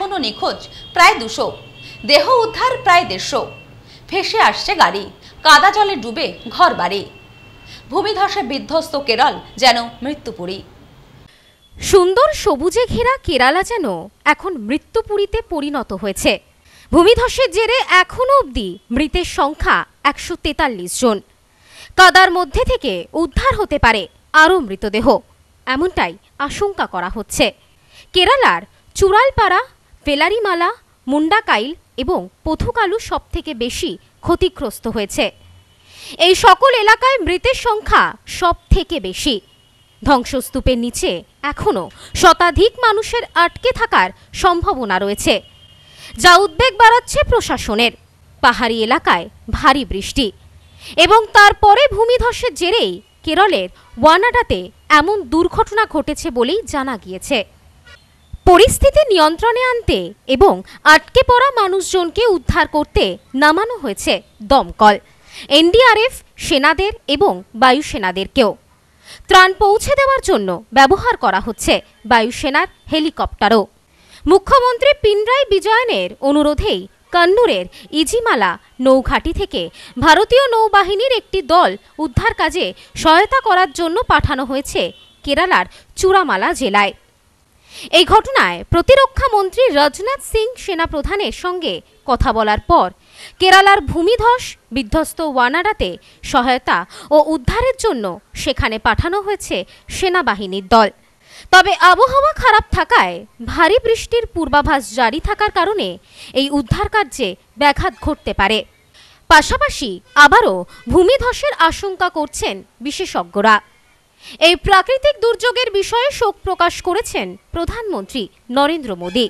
এখনো নিখোঁজ প্রায় 200, দেহ উদ্ধার প্রায় 150। ভেসে আসছে গাড়ি, কাদা জলে ডুবে ঘরবাড়ি। ভূমিধসে বিধ্বস্ত কেরল যেন মৃত্যুপুরী। সুন্দর সবুজে ঘেরা কেরালা যেন এখন মৃত্যুপুরীতে পরিণত হয়েছে। ভূমিধসের জেরে এখনো অবধি মৃতের সংখ্যা 143 জন। কাদার মধ্যে থেকে উদ্ধার হতে পারে আরও মৃতদেহ, এমনটাই আশঙ্কা করা হচ্ছে। কেরালার চুরালপাড়া, ভেলারিমালা, মুন্ডাকাইল এবং পথুকালু সবথেকে বেশি ক্ষতিগ্রস্ত হয়েছে। এই সকল এলাকায় মৃতের সংখ্যা সবথেকে বেশি। ধ্বংসস্তূপের নিচে এখনও শতাধিক মানুষের আটকে থাকার সম্ভাবনা রয়েছে, যা উদ্বেগ বাড়াচ্ছে প্রশাসনের। পাহাড়ি এলাকায় ভারী বৃষ্টি এবং তারপরে ভূমিধসের জেরেই কেরলের ওয়ানাডাতে এমন দুর্ঘটনা ঘটেছে বলেই জানা গিয়েছে। পরিস্থিতি নিয়ন্ত্রণে আনতে এবং আটকে পড়া মানুষজনকে উদ্ধার করতে নামানো হয়েছে দমকল, এনডিআরএফ, সেনাদের এবং বায়ুসেনাদেরকেও। ত্রাণ পৌঁছে দেওয়ার জন্য ব্যবহার করা হচ্ছে বায়ুসেনার হেলিকপ্টারও। মুখ্যমন্ত্রী পিনরাই বিজয়নের অনুরোধেই কন্নুরের ইজিমালা নৌঘাটি থেকে ভারতীয় নৌবাহিনীর একটি দল উদ্ধার কাজে সহায়তা করার জন্য পাঠানো হয়েছে কেরালার চুরামালা জেলায়। এই ঘটনায় প্রতিরক্ষা মন্ত্রী রাজনাথ সিং সেনাপ্রধানের সঙ্গে কথা বলার পর কেরালার ভূমিধস বিধ্বস্ত ওয়ানাডাতে সহায়তা ও উদ্ধারের জন্য সেখানে পাঠানো হয়েছে সেনাবাহিনীর দল। তবে আবহাওয়া খারাপ থাকায় ভারী বৃষ্টির পূর্বাভাস জারি থাকার কারণে এই উদ্ধার কার্যে ব্যাঘাত ঘটতে পারে। পাশাপাশি আবারও ভূমিধসের আশঙ্কা করছেন বিশেষজ্ঞরা। এই প্রাকৃতিক দুর্যোগের বিষয়ে শোক প্রকাশ করেছেন প্রধানমন্ত্রী নরেন্দ্র মোদী।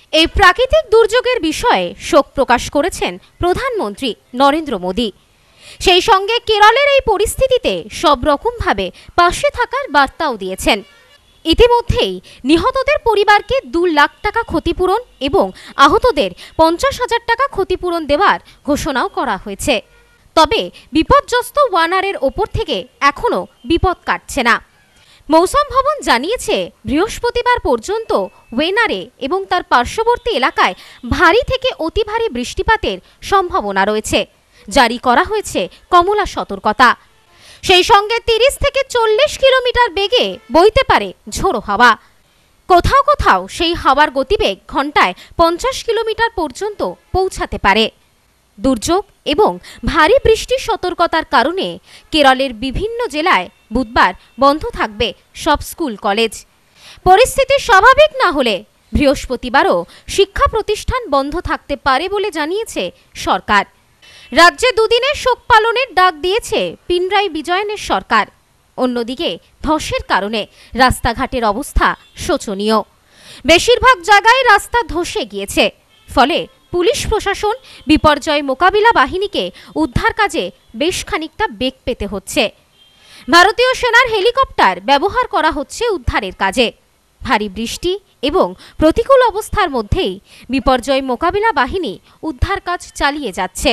সেই সঙ্গে কেরলের এই পরিস্থিতিতে সব রকমভাবে পাশে থাকার বার্তাও দিয়েছেন। ইতিমধ্যেই নিহতদের পরিবারকে 2 লাখ টাকা ক্ষতিপূরণ এবং আহতদের 50,000 টাকা ক্ষতিপূরণ দেওয়ার ঘোষণাও করা হয়েছে। তবে বিপর্যস্ত ওয়ানারের ওপর থেকে এখনও বিপদ কাটছে না। মৌসুম ভবন জানিয়েছে বৃহস্পতিবার পর্যন্ত ওয়েনারে এবং তার পার্শ্ববর্তী এলাকায় ভারী থেকে অতি ভারী বৃষ্টিপাতের সম্ভাবনা রয়েছে। জারি করা হয়েছে কমলা সতর্কতা। সেই সঙ্গে 30 থেকে 40 কিলোমিটার বেগে বইতে পারে ঝোড়ো হাওয়া। কোথাও কোথাও সেই হাওয়ার গতিবেগ ঘন্টায় 50 কিলোমিটার পর্যন্ত পৌঁছাতে পারে। দুর্যোগ এবং ভারী বৃষ্টির সতর্কতার কারণে কেরলের বিভিন্ন জেলায় বুধবার বন্ধ থাকবে সব স্কুল কলেজ। পরিস্থিতি স্বাভাবিক না হলে বৃহস্পতিবারও শিক্ষা প্রতিষ্ঠান বন্ধ থাকতে পারে বলে জানিয়েছে সরকার। রাজ্যে 2 দিনের শোক পালনের ডাক দিয়েছে পিনরাই বিজয়নের সরকার। অন্যদিকে ধসের কারণে রাস্তাঘাটের অবস্থা শোচনীয়। বেশিরভাগ জায়গায় রাস্তা ধসে গিয়েছে। ফলে পুলিশ প্রশাসন, বিপর্যয় মোকাবিলা বাহিনীকে উদ্ধার কাজে বেশ খানিকটা বেগ পেতে হচ্ছে। ভারতীয় সেনার হেলিকপ্টার ব্যবহার করা হচ্ছে উদ্ধারের কাজে। ভারী বৃষ্টি এবং প্রতিকূল অবস্থার মধ্যেই বিপর্যয় মোকাবিলা বাহিনী উদ্ধার কাজ চালিয়ে যাচ্ছে।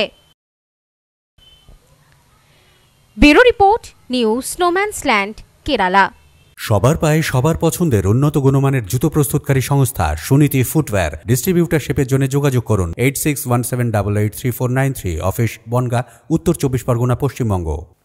ব্যুরো রিপোর্ট, নিউজ স্নোম্যান্সল্যান্ড, কেরালা। সবার পায়ে সবার পছন্দের উন্নত গুণমানের জুতো প্রস্তুতকারী সংস্থা সুনীতি ফুটওয়্যার। ডিস্ট্রিবিউটারশিপের জন্য যোগাযোগ করুন 8617883493। অফিস বনগাঁ, উত্তর 24 পরগনা, পশ্চিমবঙ্গ।